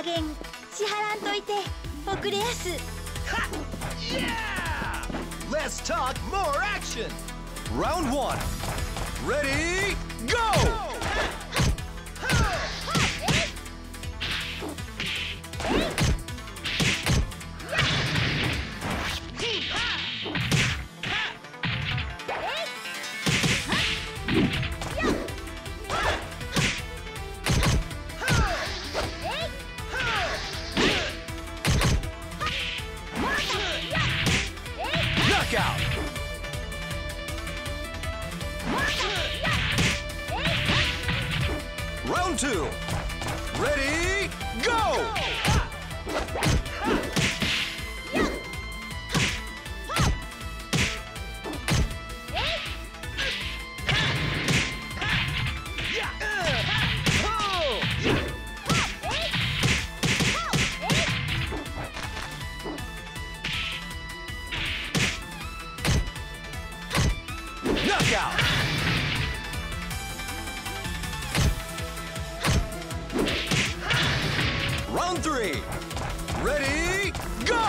加減しはらんといて遅れやす。 Yeah! Let's talk more action! Round 1. Ready, go! Knockout! Round 2. Ready, go! Knockout! Round 3. Ready, go!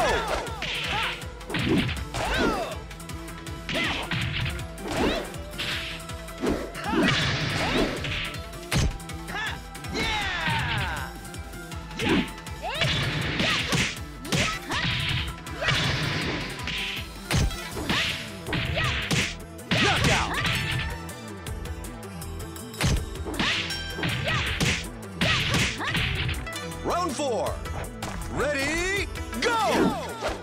Knockout! Round 4. Ready, go!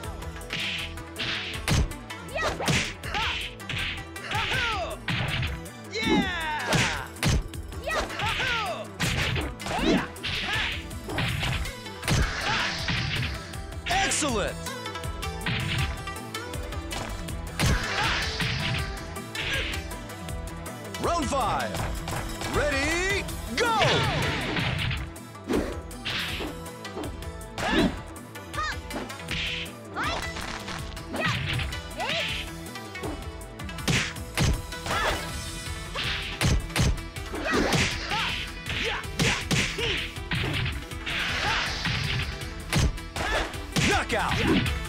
Excellent! Round 5. Ready, go! Knockout!